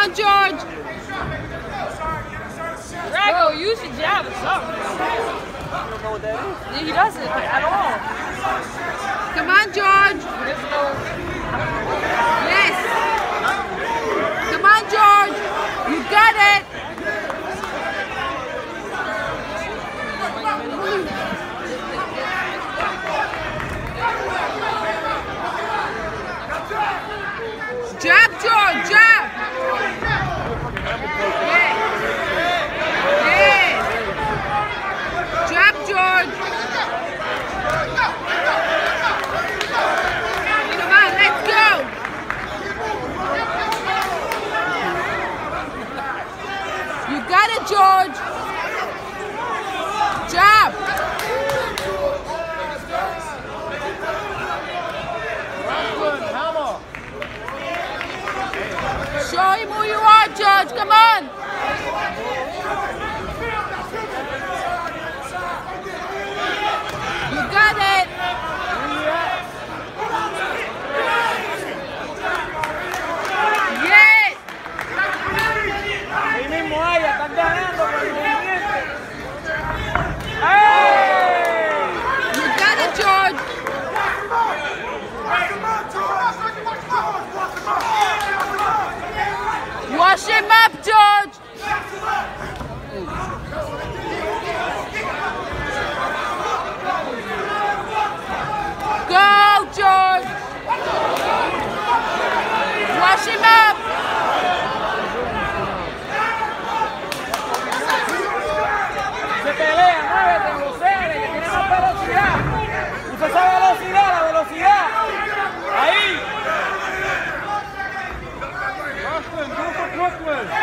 on, George. Drago, use your jab or something. I don't know what that is. He doesn't at all. Come on, George. Yes. Come on, George. You got it. Jab, George, jab. Yes. Yes. Jab, George. Come on, let's go. You got it, George. Jab. Show him who you are, George. Come on. You got it. Yes. Ahí mismo hay, están ganando con el movimiento. ¡Hey! You got it, George. Wash him up, George. Go, George. Wash him up. Se pelea, muévete, Lucene, que tiene más velocidad. Usa esa velocidad, la velocidad. Ahí. Brooklyn, go for Brooklyn.